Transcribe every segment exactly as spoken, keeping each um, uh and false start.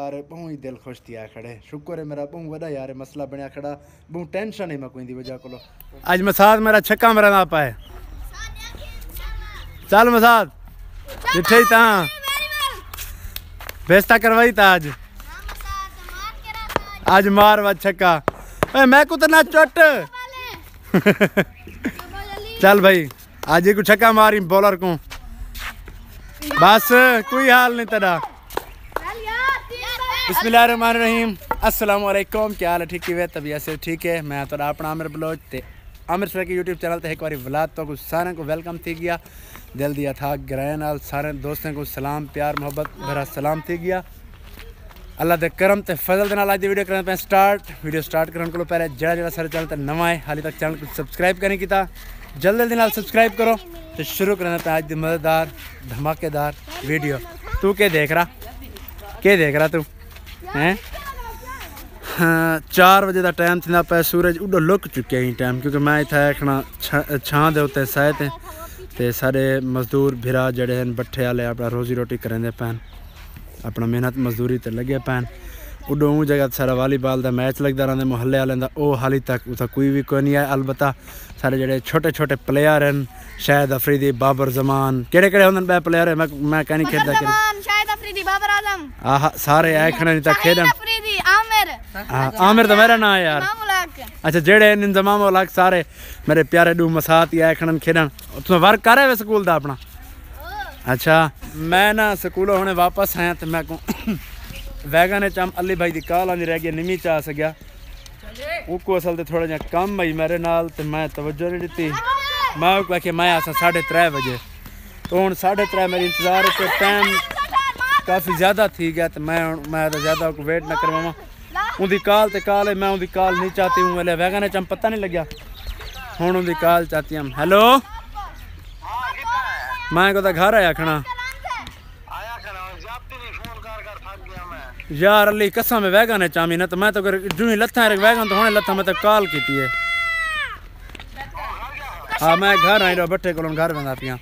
यार बहु ही दिल खुश थिया खड़े शुक्र है मेरा बहु वड़ा यार मसला बनया खड़ा बहु टेंशन है मैं कोई दी वजह को आज मसाद मेरा छक्का मरा ना पाए चल मसाद जिथे ता बेस्ता करवाई था आज आज मार वा छक्का मैं को तो ना चोट चल भाई आज को छक्का मारी बॉलर को बस कोई हाल नहीं तेरा बिस्मिल्लाहिर्रहमानिर्रहीम अस्सलाम वालेकुम क्या हाल है ठीक है तबीयत से ठीक है मैं तो अपना आमिर बलोच ते आमिर सर के यूट्यूब चैनल ते एक बार व्लाग तो कुछ सारे को वेलकम थी गया दिल दिया था ग्रह नाल सारे दोस्तों को सलाम प्यार मोहब्बत भरा सलाम थी गया अल्लाह दे करम ते फजल दे नाल आज दी वीडियो करने पे स्टार्ट वीडियो स्टार्ट करने को पहले जरा जरा सारे चैनल ते नवा है हाली तक चैनल को सब्सक्राइब करने की था जल्दी जल्दी नाल सब्सक्राइब करो तो शुरू करने पे आज दी मज़ेदार धमाकेदार वीडियो तू क्या देख रहा क्या देख रहा तू हैं हाँ चार बजे का टाइम थी पे सूरज उडो लुक चुके ही टाइम क्योंकि मैं इतना आखना छां दे उत्ते साए थे ते सारे मजदूर भिरा जड़े हैं बट्ठे वाले अपना रोजी रोटी करेंदे पैन अपना मेहनत मजदूरी ते लगे पैन उडो ऊँ जगह सारा वालीबॉल का मैच लगता रहता मुहल्ले वाले का वो हाली तक उतना कोई भी कोई नहीं है अलबत्ता सारे जड़े छोटे छोटे प्लेयर हैं शायद अफरीदी बाबर जमान केड़े केड़े होंदे पे प्लेयर है मैं मैं कह नहीं खेलता शायद अफरीदी बाबर आजम आहा सारे आए खड़े नहीं तक खेलन अफरीदी आमिर हां आमिर तो मेरा नाम है यार अच्छा जेड़े इन जमाम उलग सारे मेरे प्यारे डू मसात ही आए खड़न खेलन तू वर्क कर रहे स्कूल दा अपना अच्छा मैं ना स्कूलों हुणे वापस आया तो मैं को वैगन चम अली भाई की कॉल आनी रह गई निमी चा सकिया उसको असल तो थोड़ा जहा कम भाई मेरे नाल तो मैं तवज्जो नहीं दी मैं आखिया मैं आसा साढ़े त्रै बजे तो हूँ साढ़े त्रै मेरी इंतजार के टाइम काफ़ी ज़्यादा थी गया तो मैं मैं तो ज़्यादा वेट न करवावा उनकी कॉल तो कॉल है मैं उनकी कॉल नहीं चाहती हूँ वाले वैगन चम पता नहीं लग्या हूँ उनकी कॉल चाहती हूँ हेलो मैं को घर आया आखना यार अली कसम में वैगन है चामी ना तो मैं तो जू ही लत्था वैगन तो होने लत्था मैं तो कॉल की है हाँ मैं घर आई रहा बट्ठे को घर बंदा पिया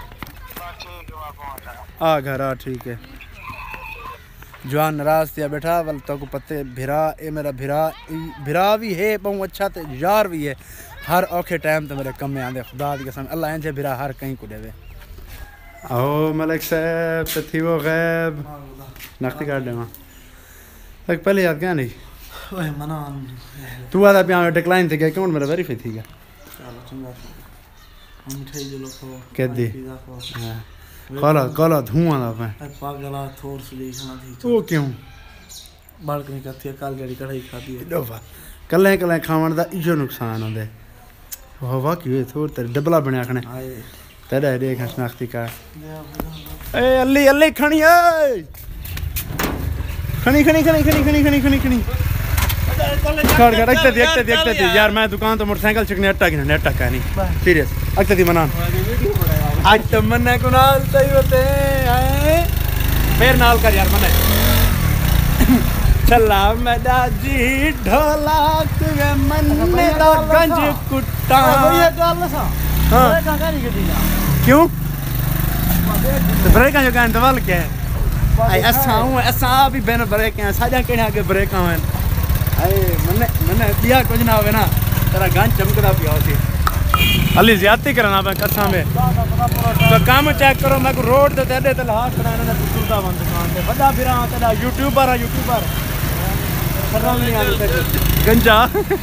आ घर आ ठीक है जवान नाराज थिया बैठा वाल तो को पत्ते भिरा ए मेरा भिरा भिरा भी है बहुत अच्छा तो यार भी है हर औखे टाइम तो मेरे कम में आंदे खुदा की कसम अल्लाह इंजे भिरा हर कहीं को देवे आओ मलिक साहब तो थी वो गैब नख्ती काट देवा तक पहले याद क्या नहीं ओए मना तू आदा पिया डिक्लाइन थी गया क्यों मेरा वेरीफाई थी गया चलो चंगा हम मिठाई जो लो खो के दी हां काला काला धुआं दा पे पागला थोर से खाना थी वो क्यों बालकनी का थी काल जड़ी कढ़ाई खाती है डोफा कल्ले कल्ले खावन दा इजो नुकसान होंदे वाह वाह की थोर तेरे डबला बनया खने तेरे देख शनाख्ती का ए अल्ली अल्ली खणी ए खणी खणी खणी खणी खणी खणी खणी खणी छोड़ कर रखते थे रखते थे रखते थे यार मैं दुकान तो मोटरसाइकिल चकने अट्टा की ना अट्टा का नहीं सीरियस अक्ते थी मनान आज तो मन्ने को नाल सही होते हैं फिर नाल कर यार मन्ने चला मेरा जी ढोलक वे मन्ने दा गंज कुट्टा ये गल सा हां का नहीं गदी क्यों तो ब्रेक जो गान दवाल के आई असा हूं असा भी बेन ब्रेक हैं साजा केने आगे ब्रेक हैं आई मन्ने मन्ने दिया कुछ ना होवे ना तेरा गान चमकदा पिया सी अली ज्यादती करना मैं कसम में तो काम चेक करो मैं को रोड ते तेडे ते हाथ खड़ाने ने सुरदा बंद दुकान ते बड़ा फिरा तेरा यूट्यूबर है यूट्यूबर शर्म नहीं आती तेरे गंजा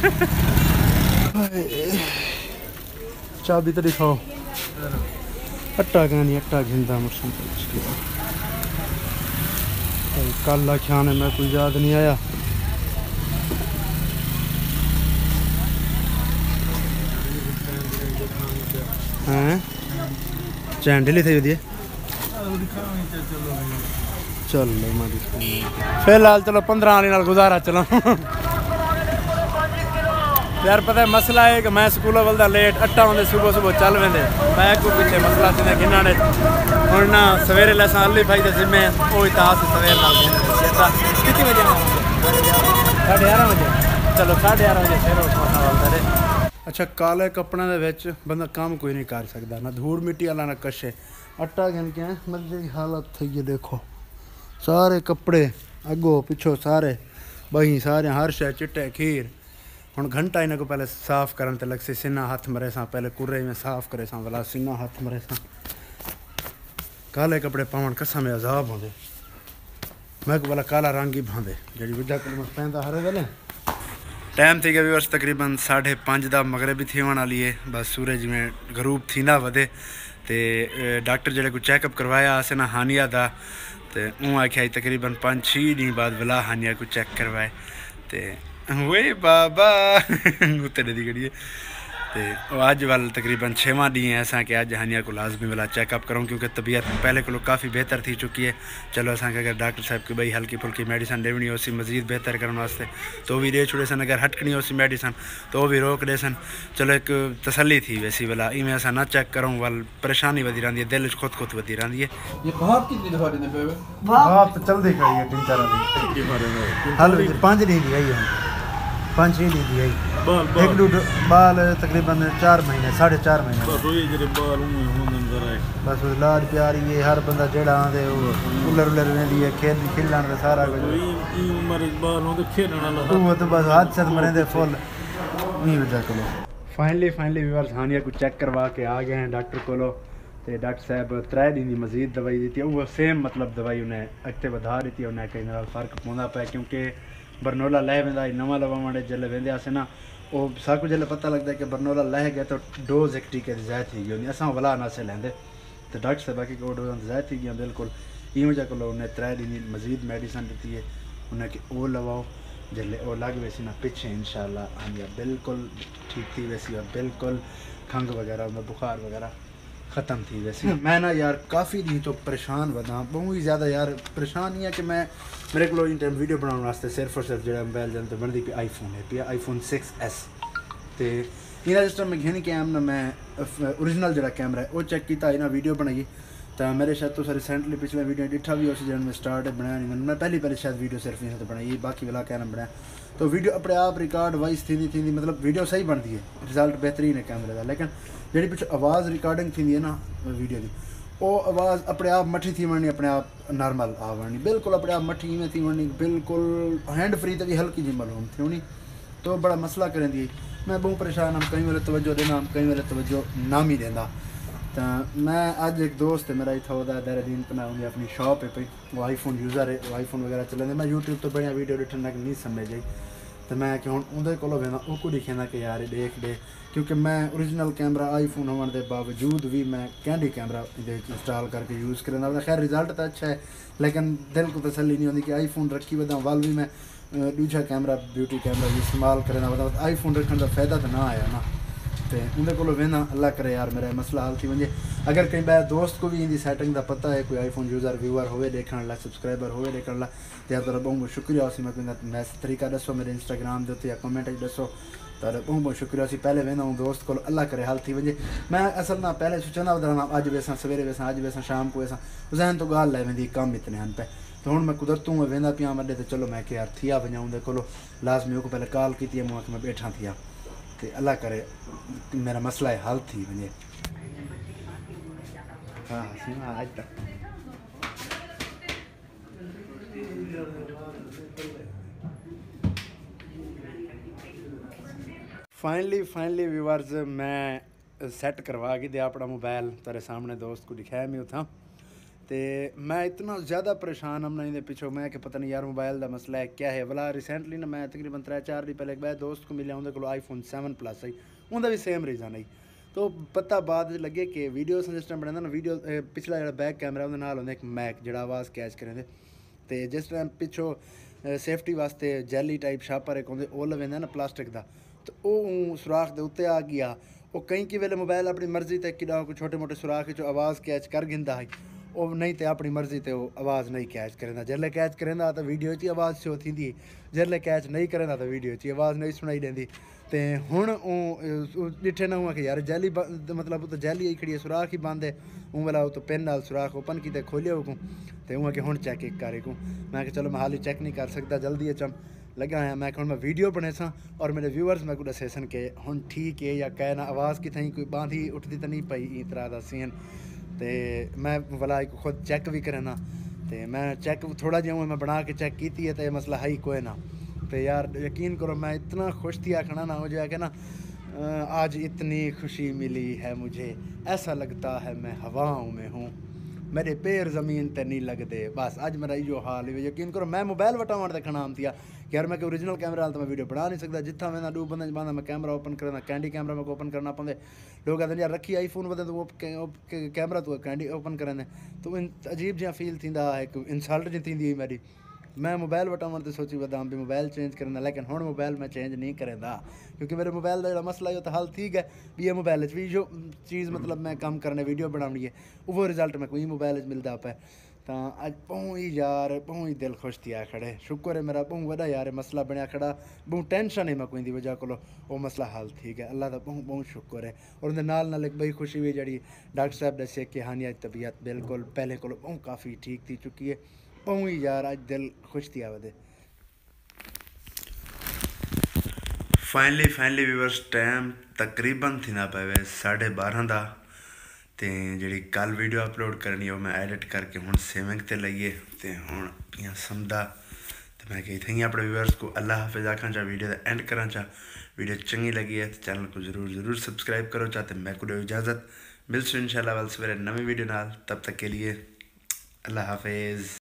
चाबी तो दिखाओ अट्टा का नहीं अट्टा घिंदा मुझसे कल खाने में कोई याद नहीं आया हैं चैन ढीली थी दिए चलो मैं फिलहाल चलो पंद्रह वाली नाल गुजारा चलो यार पता है मसला है कि मैं स्कूलों वालदा लेट अट्टा होंदे सुबह सुबह चल वेंदे मैं को पीछे मसला थी गिना ने हुण ना सवेरे लसा अली भाई दे जिम्मे ओ इतास सवेरे नाल देता कितने बजे साढ़े ग्यारह बजे चलो साढ़े ग्यारह बजे फिर उठना वालदा रे अच्छा काले कपड़े दे विच बंदा काम कोई नहीं कर सकदा ना धूड़ मिट्टी वाला ना कशे अट्टा गिन के मजे की हालत थी ये देखो सारे कपड़े अगो पिछो सारे बही सारे हर शे चिट्टे खीर हुण घंटा इन्हें को पहले साफ करन ते लग सी सिन्ना हाथ मरे सा पहले कुर्रे में साफ करे सा वाला सिन्ना हाथ मरे सा काले कपड़े पावन कसम में अजाब होंदे मैं को वाला काला रंग ही भांदे जेडी विदा कलम पैंदा हरे वेले टाइम थी गया व्यूअर्स तकरीबन साढ़े पाँच दा मगरिब थी होने वाली है बस सूरज में गरूब थी ना वधे ते डॉक्टर जेड़े को चेकअप करवाया अस ना हानिया दा ते ऊँ आख्या तकरीबन पाँच छः डी बाद विला हानिया को चेक करवाए ते वे बाबा उत्ते दी गड़ी ते अज वाल तकरीबन छेवां डी है असा कि अज हानिया को लाजमी वाला चेकअप करूँ क्योंकि तबीयत पहले को काफ़ी बेहतर थी चुकी है। चलो असा अगर डॉक्टर साहब की भाई हल्की फुल्की मेडिसन देनी हो सी मजीद बेहतर करने वास्ते तो भी दे छुड़े सन अगर हटकनी हो सी मेडिसन तो भी रोक दे सन। चलो एक तसली थी वैसी वाला इवें असा ना चेक करूँ वाल परेशानी वधी रही है दिल खुद खुद वधी रही है। ये भाप कितनी दफा देने पे भाप तो चलती खड़ी है तीन चार दिन हल पाँच दिन दी आई पाँच छः दिन दी आई एक दो बाल तकरीबन चार महीने साढ़े चार महीने बस लाड प्यार ये हर बंदा जेड़ा आंदे उलर उलर वेंदी है खेल खिलन सारा कुछ वो तो बस हाथ से मरेंदे फुल वही वजह को फाइनली फाइनली व्यूअर्स हानिया को चेक करवा के आ गए हैं डॉक्टर कोलो ते डॉक्टर साहब त्रै दिन की मजीद दवाई दी वो सेम मतलब दवाई उन्हें अगते वधा दी उन्हें कहीं नाल फर्क पौंदा पे क्योंकि बरनोला लह वेंदा नवा लवा माड़े जल्ले वेंदे अस ना वो साकू जल्ले पता लगता है कि बरनोला लह गया तो डोज एक टीके की ज़ायद थी गई असा वला ना से लेंदे तो डॉक्टर साहब बाकी को डोज ज़ायद थी गया बिल्कुल ई वजह को उन्हें त्रै दिन मजीद मेडिसन दी है उन्हें कि वो लवाओ जल्ले वो लग वैसी ना पिछे इंशाल्लाह हानिया बिल्कुल ठीक थी वैसी और बिल्कुल खंघ वगैरह में बुखार वगैरह ख़त्म थी वैसे। मैं ना यार काफ़ी दिन तो परेशान वधा बहुत ही ज़्यादा यार परेशान नहीं है कि मैं मेरे को इन टाइम वीडियो बनाने वास्ते सिर्फ और सिर्फ जो मोबाइल जन तो बनती पी आई फोन है पी आई फोन सिक्स एस तो इन्हें जिस टाइम मैं घेनी के आम ना मैं ओरिजिनल जो कैमरा है वो चेक किया इन्हें वीडियो बनाई तो मेरे शायद तो रिसेंटली पिछले वीडियो डिठा भी उस जन में स्टार्ट बनाया नहीं मैं पहली पहले शायद वीडियो सिर्फ इन्हें तो बनाई बाकी वाला कैमरा बनाया तो वीडियो अपने आप रिकॉर्ड वाइज थी थी मतलब वीडियो सही बनती है रिजल्ट बेहतरीन है कैमरे का लेकिन जी पिछले आवाज़ रिकॉर्डिंग थी है ना वीडियो की वो आवाज़ अपने आप मठी थी वरनी अपने आप नॉर्मल आ वरनी बिल्कुल अपने आप मठी में थी वरनी बिल्कुल हैंड फ्री तो भी हल्की जी मालूम थी होनी तो बड़ा मसला करें दी मैं बहुत परेशान हम कई वाले तवज्जो देना हम कई वाले तवज्जो नाम ही देना तो मैं अज एक दोस्त है मेरा इतना होता देहरादून पना उन्हें अपनी शॉप है भाई वो आईफोन यूज़र है वो आईफोन वगैरह चलेंगे मैं यूट्यूब तो बढ़िया वीडियो डिठन नहीं समझ आई तो मैं कि हूँ उन्हें को वेना वो को दिखेंदा कि यार देख दे क्योंकि मैं ओरिजिनल कैमरा आईफोन होने के बावजूद भी मैं कैंडी कैमरा इंस्टॉल करके यूज़ करें खैर रिजल्ट तो अच्छा है लेकिन दिल को तसली नहीं होती कि आईफोन रखी वदा वाल भी मैं दूसरा कैमरा ब्यूटी कैमरा इस्तेमाल करना वदा आईफोन रखने का फायदा तो ना आया ना तो उन्हें को वेना अल्लाह करे यार मेरा मसला हल थी वजे अगर कहीं बार दोस्त को भी इन सैटिंग का पता है कोई आईफोन यूज़र व्यूअर होवे देखने ला सब्सक्राइबर होवे देखने ला तो यार तो बहुत शुक्रिया उसी मैं मैं तरीका दसो मेरे इंस्टाग्राम के उत्ते या कमेंट दसो तो बहुत बहुत शुक्रिया उसी पहले वेना हूँ दोस्त को अल्लाह करे हाल थी वजे मैं असल ना पहले सोचना उधर अज वैसा सवेरे वैसा अज वैसा शाम को वैसा जहन तो गाल लै वेंदी कम इतने हैं पे तो हूँ मैं कुदरतू में वेंदा पिया मडे तो चलो मैं यार थिया वजा उनके को लाजमी को पहले कॉल की मुँह मैं बैठा थिया तो अल्लाह करे मेरा मसला है हल थी वजे हाँ आज तक फाइनली फाइनली व्यूअर्स मैं सैट करवा के दिया अपना मोबाइल तेरे सामने दोस्त को दिखाया मैं उथा तो मैं इतना ज़्यादा परेशान हम ना पिछो मैं कि पता नहीं यार मोबाइल का मसला है क्या है वाला रिसेंटली ना मैं तकरीबन त्रै चार दिन पहले एक दोस्त को मिले उनके को आईफोन सैवन प्लस आई उनका भी सेम रीज़न आई तो पता बाद लगे कि वीडियो सिस्टम बना ना वीडियो पिछला जो बैक कैमरा उन्हें एक मैक जो आवाज़ कैच करें तो जिस टाइम पिछो सेफ्टी वास्ते जैली टाइप शापर एक होंगे वो लवेंदा ना प्लास्टिक का तो वो सुराख के उत्ते आ गया वो कई कि वेले मोबाइल अपनी मर्जी तक कि छोटे मोटे सुराख जो आवाज़ कैच कर गिंदा है वो नहीं तो अपनी मर्जी ते वो आवाज़ नहीं कैच करेंदा जल्ले कैच करेंदा तो वीडियो च आवाज़ शो थी जल्ले कैच नहीं करेंदा तो वीडियो च आवाज़ नहीं सुनाई देंदी तो हुण डिठे ना हुआ कि यार जैली मतलब तो जैली आई खड़ी सुराख ही बंद है हूँ वाला तो पेन नाल सुराख ओपन किते खोलियो को तो हुआ कि हुण चेक करे को मैं कि चलो मैं हाली चेक नहीं कर सकता जल्दी अचम लगा है मैं मैं वीडियो बने सा और मेरे व्यूअर्स मैं को दसे सन के हुण ठीक है या कहना आवाज़ कितनी कोई बांधी उठती तो नहीं पई इस तरह का सीन तो मैं वाला खुद चेक भी करना तो मैं चेक थोड़ा जिहा मैं बना के चेक की है तो मसला है ही कोई ना। तो यार यकीन करो मैं इतना खुश थी आखना ना हो जाए कि ना आज इतनी खुशी मिली है मुझे, ऐसा लगता है मैं हवाओं में हूँ, मेरे पैर ज़मीन ते नहीं लगते। बस अज मेरा यो हाल है। यकीन करो मैं मोबाइल वटावन देखना आम थी यार, मैं कोई ओरिजिनल कैमरा हाल तो मैं वीडियो बना नहीं सकता। जितना मैं डू बंद बंदा मैं कैमरा ओपन करना, कैंडी कैमरा में ओपन करना पाते। लोग कहते यार रखी आई फोन बदे तो वो कैमरा तो कैंडी ओपन करें तो अजीब जहा फील थी, एक इंसल्ट जी थी मेरी। मैं मोबाइल वटावन तो सोची वदा भी मोबाइल चेंज करना, लेकिन हुण मोबाइल मैं चेंज नहीं करेंदा क्योंकि मेरे मोबाइल का जो मसला है तो हल ठीक है भी ये मोबाइल भी जो चीज़ मतलब मैं काम करने वीडियो बनानी है वो रिजल्ट मैं कोई मोबाइल मिलता पे। तो अज बहु ही यार बहु ही दिल खुश थी खड़े, शुक्र है मेरा बहु वड़ा यार मसला बनया खड़ा, बहु टेंशन है मैं कोई दी वजह को वो मसला हल ठीक है। अल्लाह का बहु बहुत शुक्र है। और उनके नाल नाल एक बड़ी खुशी भी जी डॉक्टर साहब दसे कि हाँ अज तबीयत बिल्कुल पहले को बहुत काफ़ी ठीक थी चुकी है। बहु ही यार अज दिल खुश थी आवदे। फाइनली फाइनली व्यूअर्स टाइम तकरीबन थी ना पे साढ़े बारह का, तो जी कल वीडियो अपलोड करनी है मैं एडिट करके हूँ सेविंग ते लईए तो हूँ पियाँ समझा। तो मैं कही थी अपने व्यूअर्स को अल्लाह हाफिज आखा चाह, वीडियो का एंड करा चाह। वीडियो चंगी लगी है तो चैनल को जरूर जरूर सब्सक्राइब करो चाहते। मैं को दो इजाज़त, मिलसूँ इंशाल्लाह वल सवेरे नवी वीडियो नाल, तब तक के लिए अल्लाह हाफिज।